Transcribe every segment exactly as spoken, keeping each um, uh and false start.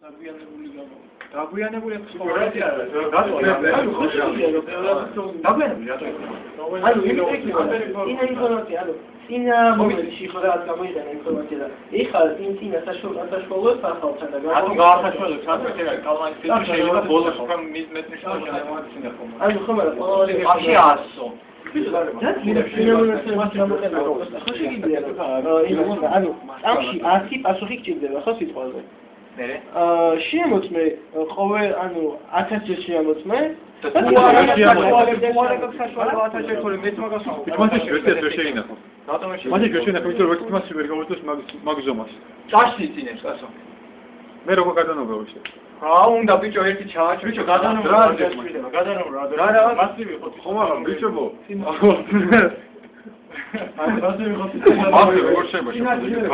დაგვიანებული აქვს სპორტი არა ანუ ხოშია რომ დაგვიანებული რატო ანუ იმით ინფორმაცია ანუ წინა მომენტში ხო რაღაც გამოიყენა ინფორმაცია და ეხლა წინ წინა საშუალო სახალხთან და რატო გაახაშველებს რატო კალმან ფილტერი შეიძლება ბოლოს რომ მეტნიშნული ინფორმაცია ხომ ანუ ხომ არა ყოველი მაშინ ასო ანუ წამში ასი პასუხი გჭირდება ხო სიტყვაზე აა შემოწმე ყოველ ანუ ათასი შემოწმე და თუ არა საშუალო საშუალო ათასი თორე მეც მაგას ვამბობ მაშინ ერთად ვერ შეინახო მაშინ ვერ შეინახო იმიტომ რომ ერთ თმას ვერ გავუწევს მაგ ზომას ჭაში წინებს კაცო მე როგორ გადანობა ვიშე რა უნდა ბიჭო ერთი ჩააჩვი ბიჭო გადანობა რა გასწრება გადანობა რა რა მასივი ხო ხომ არა ბიჭო აი მასივი ხო მასივი როგორ შეიძლება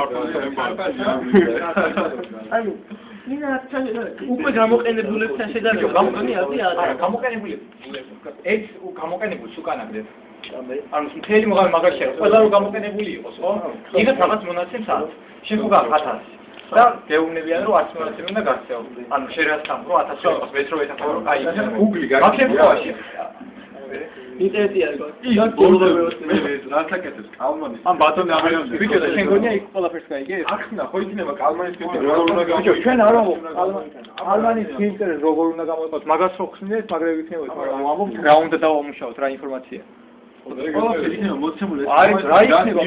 ანუ ინა უკვე გამოყენებულებთან შედარება გამოყენებულები არა გამოყენებული ეს გამოყენებულს უკან აგდებ ანუ მთელი მოგავი მაგაშია ყველა რო გამოყენებული იყოს ხო იღებ რაღაც მონაცემს აქვს შენ ხო გაქვს ათასი და გეუბნებიან რომ არც მონაცემი უნდა გაქცეო ანუ შენ რაც თამ რო ათასი იყოს მეტრო ეთახო რომ აი გუგლი გაქცევაში ინტერნეტია გო ბოლოდებს მე რაც აკეთებს კალმანის ან ბატონი ამერიკაში ბიჭო და შენ გონია იქ ყველაფერს გაიგე ახსნა ხო იქნება კალმანის ფილტერი როგორ უნდა გამო ბიჭო ჩვენ არა კალმანის ფილტერი როგორ უნდა გამოიყოს მაგას ხო ხსნით მაგრამ იქნება მაგრამ ვამბობ რა უნდა დავამუშავოთ რა ინფორმაცია ყველაფერი იქნება მოცემული არის რა იქნება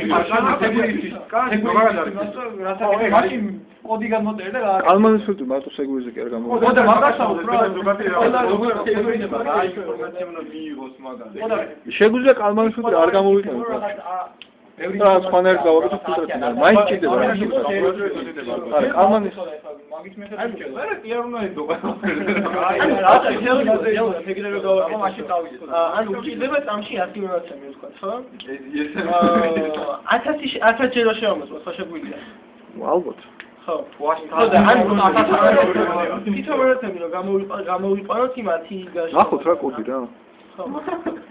მაშინ კოდი გამოდერ და კალმანის ფილტერი მარტო სეგურიზე კი არ გამოვიდა ხო და მაგასაც რა ზოგადად როგორ სეგურიზება რა ინფორმაცია უნდა მიიღოს მაგაზე შეგვიძლია კალმანის ფილტერი არ გამოვიყენოთ რა სხვანაირად გავაკეთოთ ფილტრებთან მაინც ჭირდება რა არა კალმანის მაგის მეθოდი შეიძლება არა კი არ უნდა ედო აი რა შეიძლება შეიძლება ფიგურები გავაკეთო მაშინ დავიდეთ ანუ ჭირდება წამში ასი მონაცემი ვთქვა ხო ათასი ათასი ჯერო შემოწმოთ ხო შეგვიძლია ალბათ ხო და ანუ ათასი თითო მონაცემი რომ გამოვიყო გამოვიყო იმათი გაშ ნახოთ რა კოდი რა ხო